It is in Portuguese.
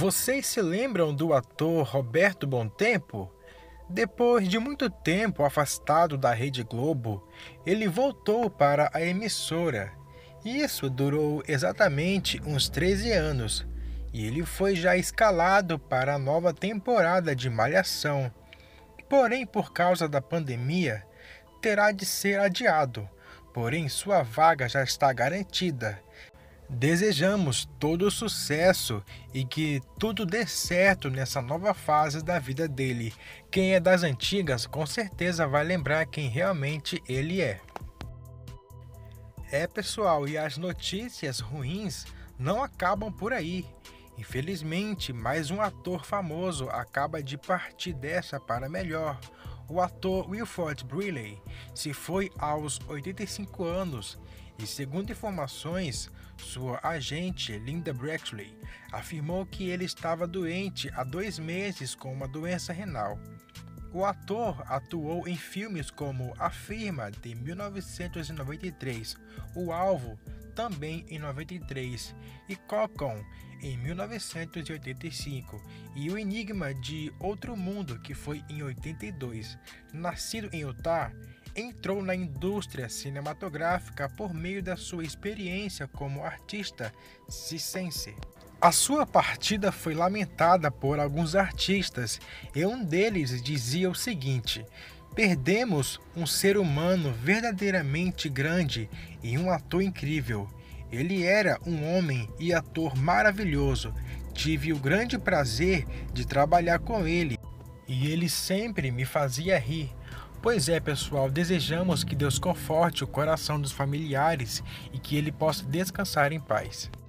Vocês se lembram do ator Roberto Bontempo? Depois de muito tempo afastado da Rede Globo, ele voltou para a emissora. Isso durou exatamente uns 13 anos, e ele foi já escalado para a nova temporada de Malhação. Porém, por causa da pandemia, terá de ser adiado. Porém, sua vaga já está garantida. Desejamos todo o sucesso e que tudo dê certo nessa nova fase da vida dele. Quem é das antigas com certeza vai lembrar quem realmente ele é. Pessoal, e as notícias ruins não acabam por aí. Infelizmente, mais um ator famoso acaba de partir dessa para melhor. O ator Wilford Brimley se foi aos 85 anos e, segundo informações, sua agente Linda Brexley afirmou que ele estava doente há 2 meses com uma doença renal. O ator atuou em filmes como A Firma, de 1993, O Alvo, também em 93, e Cocon, em 1985, e O Enigma de Outro Mundo, que foi em 82. Nascido em Utah, entrou na indústria cinematográfica por meio da sua experiência como artista circense. A sua partida foi lamentada por alguns artistas, e um deles dizia o seguinte: "Perdemos um ser humano verdadeiramente grande e um ator incrível. Ele era um homem e ator maravilhoso. Tive o grande prazer de trabalhar com ele e ele sempre me fazia rir." Pois é, pessoal, desejamos que Deus conforte o coração dos familiares e que ele possa descansar em paz.